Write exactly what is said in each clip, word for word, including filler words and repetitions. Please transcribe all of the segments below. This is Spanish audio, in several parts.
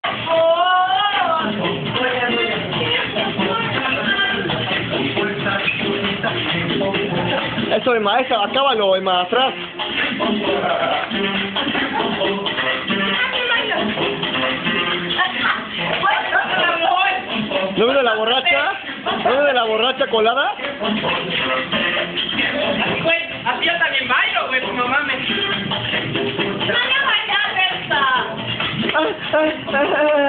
Eso, Emma, esa, acábalo, Emma, atrás. ¿No vino la borracha? ¿No vino la borracha colada? Así, güey, así yo también bailo, güey, como mames. ¡No voy a bailar, Berta!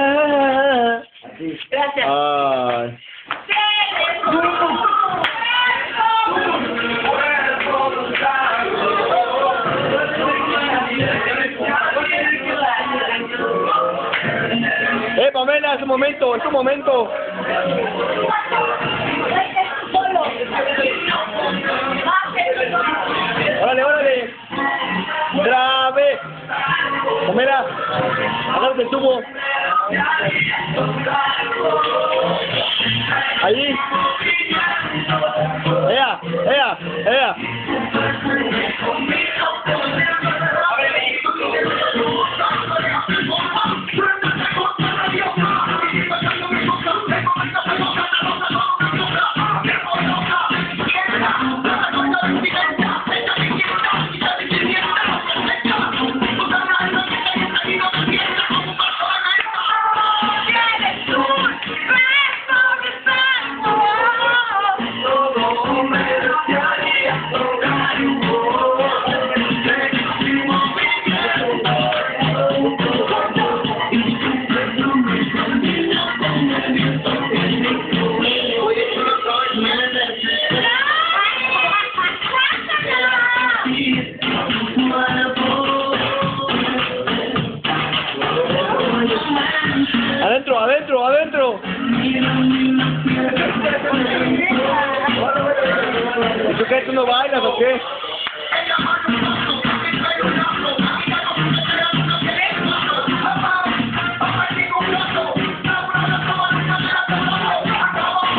Gracias. Ay. Eh, Pamela, es un momento, es un momento. Órale, órale. Grave. Pamela, agárrate el tubo. Ahí. Ea, ea, ea. Adentro, adentro, adentro. ¿Y tú qué? ¿Tú no bailas o qué?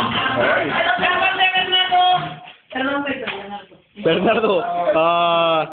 Bernardo. Bernardo, ah...